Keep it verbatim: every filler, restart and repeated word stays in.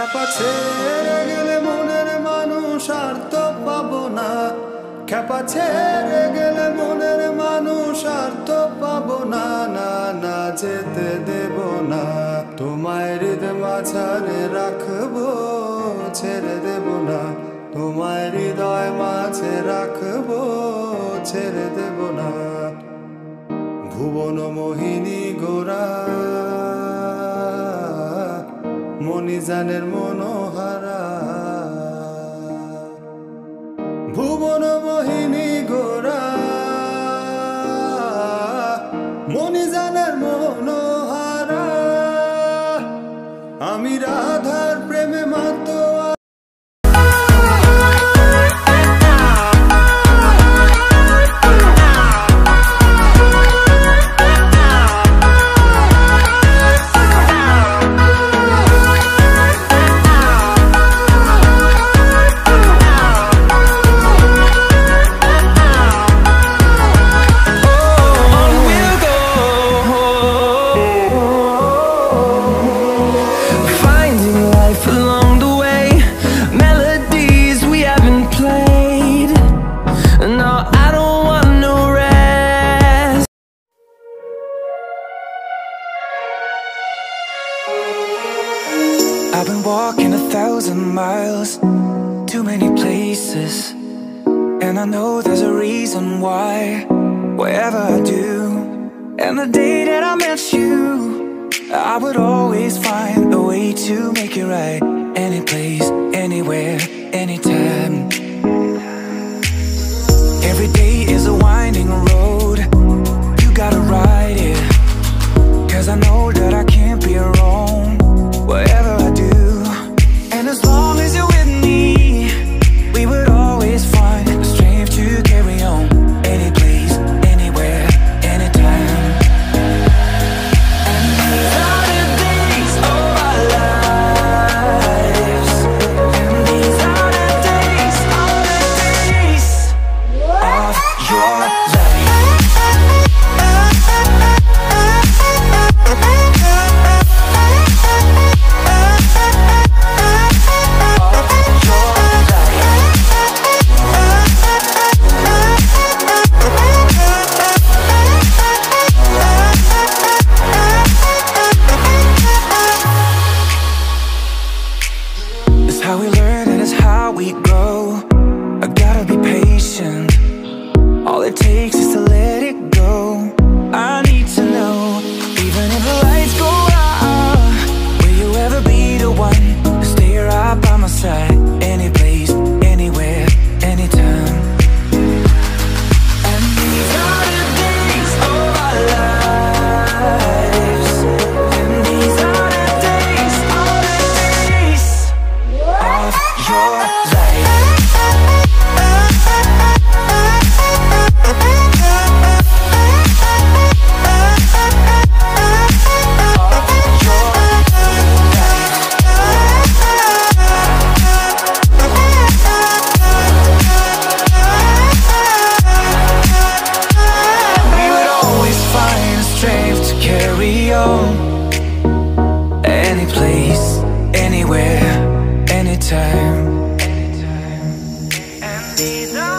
খ্যাপা ছেড়ে গেলে মনের মানুষ আর তো পাবো না, খ্যাপা ছেড়ে গেলে মনের মানুষ আর তো পাবো না, না না যেতে দেব না। তোমায় হৃদয় মাঝারে রাখবো, ছেড়ে দেব না। তোমায় হৃদয় মাঝে রাখবো, ছেড়ে দেব না। ভুবন মোহিনী গোরা মণিজানের মনোহারা, ভুবন মোহিনী গোরা মণিজানের মনোহারা। আমি রাধার প্রেমে মাতো। I've been walking a thousand miles, too many places, and I know there's a reason why, whatever I do. And the day that I met you, I would always find a way to make it right. Any place, anywhere, anytime. Every day is a winding road, you gotta ride it, 'cause I know that I can't be wrong, whatever I do. And as long as you're with me, we would always find the strength to carry on. Any place, anywhere, anytime. And these are the days of our lives, and these are the days, are the days of your life. How we learn and it's how we grow. I gotta be patient. All it takes is to let it go. I need to know, even if the lights go out, will you ever be the one to stay right by my side? Any place, anywhere, anytime. And these are the days of our lives, and these are the days, are the days of your life. We would always find strength to carry on. Any place, anywhere, anytime. And these are